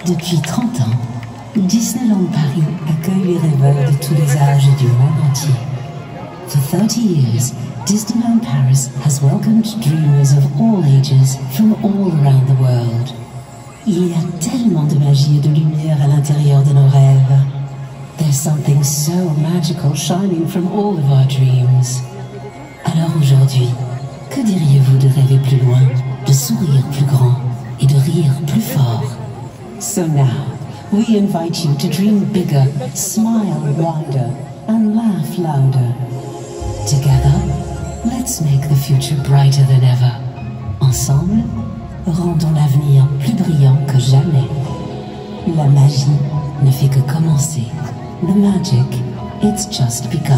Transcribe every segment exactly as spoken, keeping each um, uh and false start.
Depuis trente ans, Disneyland Paris accueille les rêveurs de tous les âges et du monde entier. For thirty years, Disneyland Paris has welcomed dreamers of all ages from all around the world. Il y a tellement de magie et de lumière à l'intérieur de nos rêves. There's something so magical shining from all of our dreams. Alors aujourd'hui, que diriez-vous de rêver plus loin, de sourire plus grand et de rire plus fort? So now, we invite you to dream bigger, smile wider, and laugh louder. Together, let's make the future brighter than ever. Ensemble, rendons l'avenir plus brillant que jamais. La magie ne fait que commencer. The magic, it's just begun.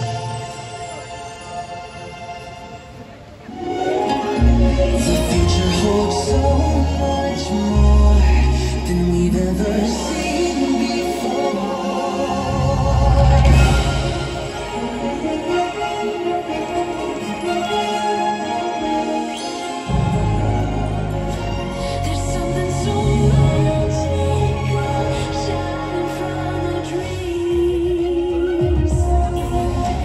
The future holds so much more than we've ever seen before. There's something so magical shining from our dreams.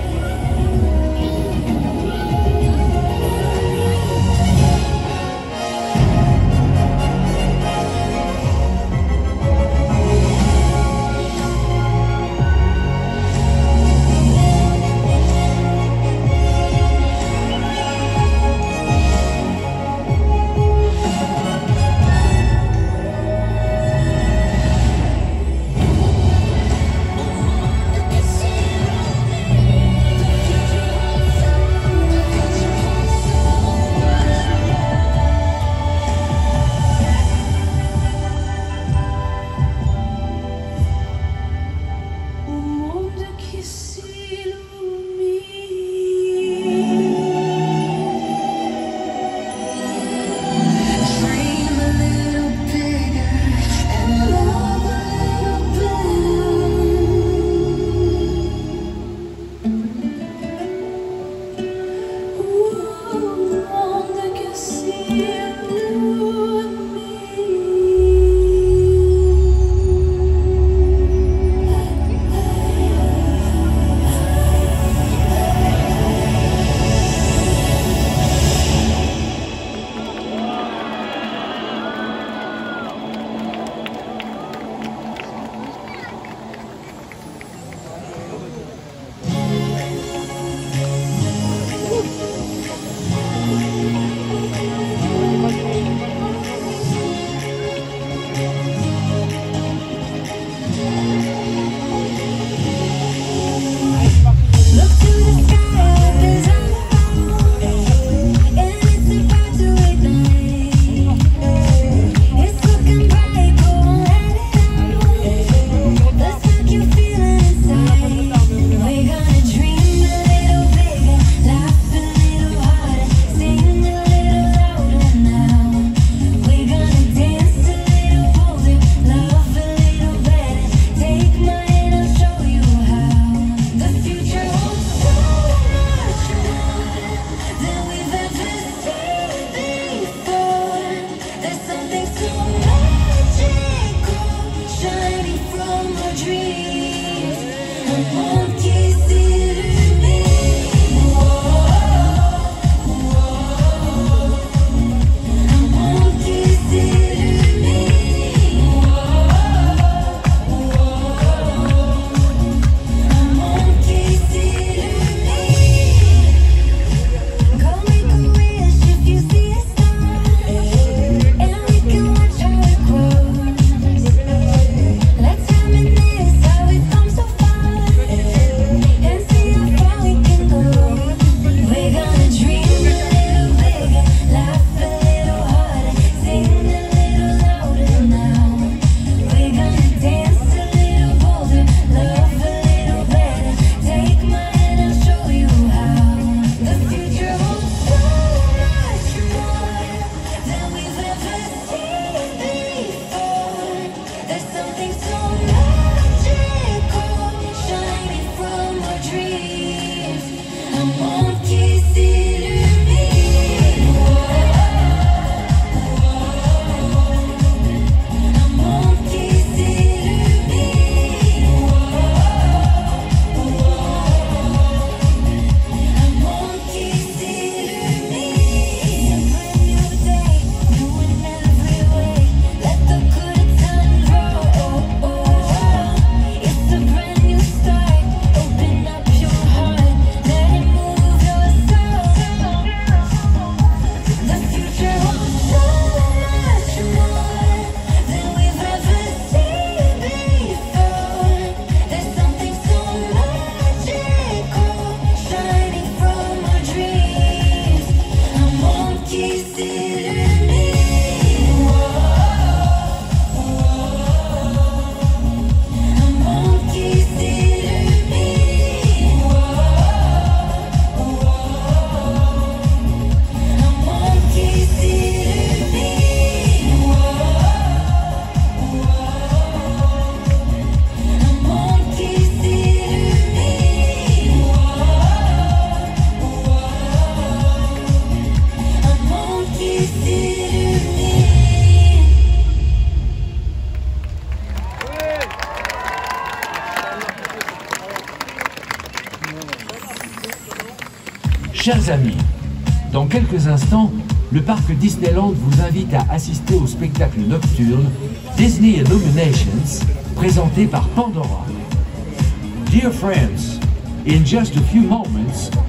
Chers amis, dans quelques instants, le parc Disneyland vous invite à assister au spectacle nocturne Disney Illuminations, présenté par Pandora. Dear friends, in just a few moments,